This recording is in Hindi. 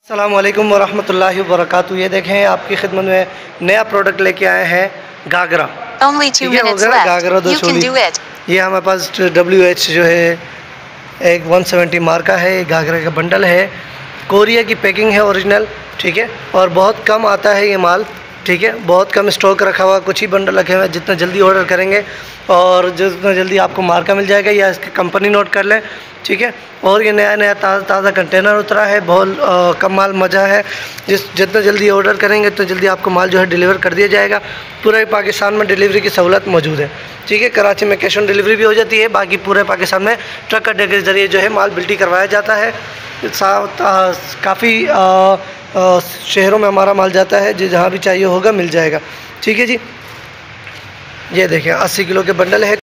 अस्सलाम वालेकुम वरहमतुल्लाहि वबरकातुहू। ये देखें आपकी खिदमत में नया प्रोडक्ट लेके आए हैं घाघरा। ठीक है, घाघरा 2 चोली। ये हमारे पास WH जो है एक 170 मार्का है। घाघरे का बंडल है, कोरिया की पैकिंग है ओरिजिनल। ठीक है, और बहुत कम आता है ये माल। ठीक है, बहुत कम स्टॉक रखा हुआ, कुछ ही बंडल रखे हुए हैं। जितना जल्दी ऑर्डर करेंगे और जितना जल्दी आपको मार्का मिल जाएगा, या इसकी कंपनी नोट कर लें। ठीक है, और ये नया ताज़ा कंटेनर उतरा है, बहुत कम माल मज़ा है। जितना जल्दी ऑर्डर करेंगे उतना जल्दी आपको माल जो है डिलीवर कर दिया जाएगा। पूरे पाकिस्तान में डिलीवरी की सहूलत मौजूद है। ठीक है, कराची में कैश ऑन डिलीवरी भी हो जाती है, बाकी पूरे पाकिस्तान में ट्रक अड्डे के ज़रिए जो है माल बिल्टी करवाया जाता है। काफ़ी शहरों में हमारा माल जाता है, जो जहाँ भी चाहिए होगा मिल जाएगा। ठीक है जी, ये देखें 80 किलो के बंडल है।